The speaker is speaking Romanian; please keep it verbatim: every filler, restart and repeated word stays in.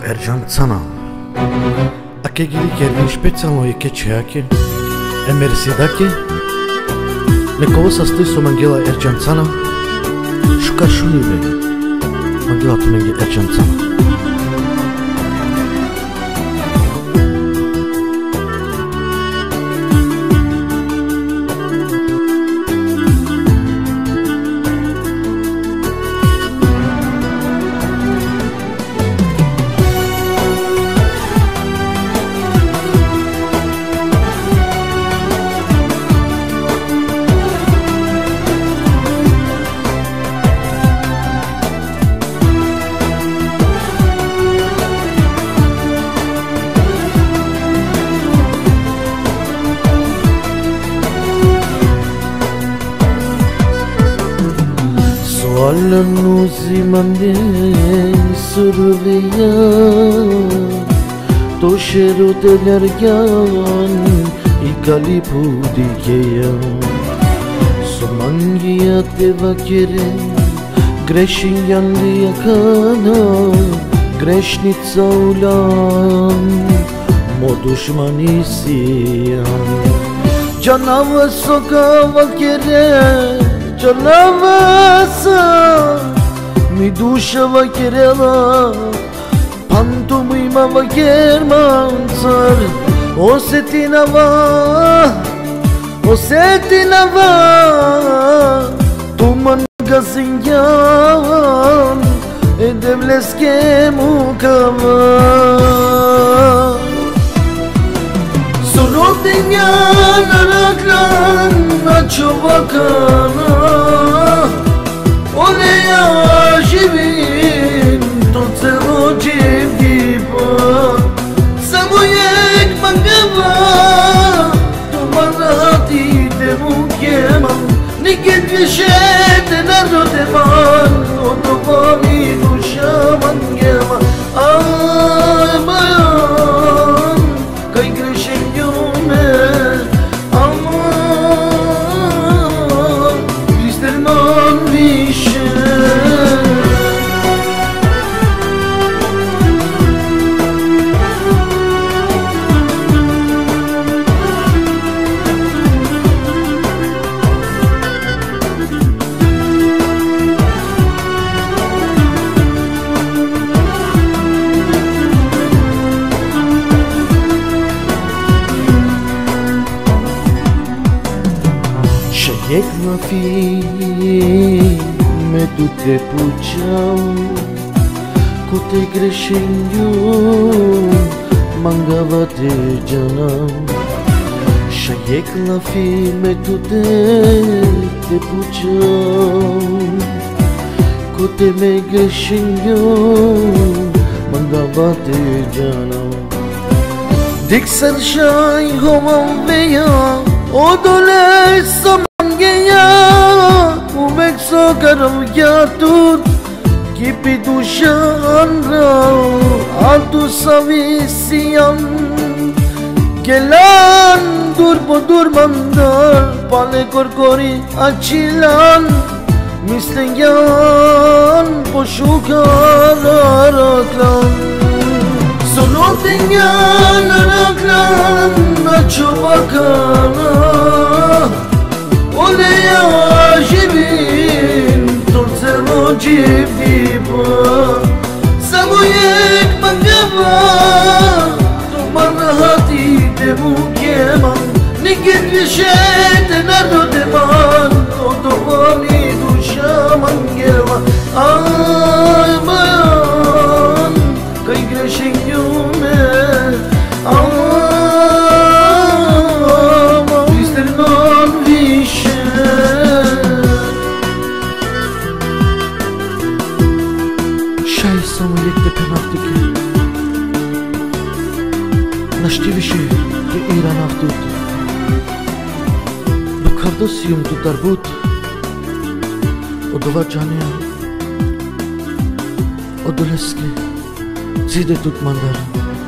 Ercan Cana. A che gili che rispezzo e che c'è che e mersi da che me cosa stesso mangela Ercan Cana shuka shunibe mangela tu mengi Ercan Cana. Alla nuzi mande surveya Toshero telergan ikali pudikeya Somangia te vakere Greshin yandi yakana Greshnitsa ulan Modushmani siyan Canava soka vakere Canavasa mi dusha va kerela pantomima va kermansar o setinava o setinava tuman gazinyan e devleske mukava Sorotinyan araklan achuvakana Olea živim, to celo dživdipa Samojek mangava, to manati te mukjeman Nikad više te narodevan, odova mi duša mangeva Aj majan, kaj grešim ljume Shajek na fi me tu te puchau Ko te greshenju mangava te janam Shajek na fi me tu te te puchau Ko te me greshenju mangava te janam Diksar shai homan veya Odole samangeya Umekso karavyatud Kipi dushan rao Altu savisiyan Gelan durbo durmandar Pale korkori achilan Misleyan poşukar araklan Sorotinyan araklan Achuvakana Olea živim, to celo dživdipa Samojek mangava, to manati te mukjeman Nikad više te narodevan, odova mi duša mangeva Aj majan, kaj grešim ljume Samojek te penaltike Naštivişi te İran aftut Bakardosiyum tu darbut Odova cania Odoleski Zide tut mandar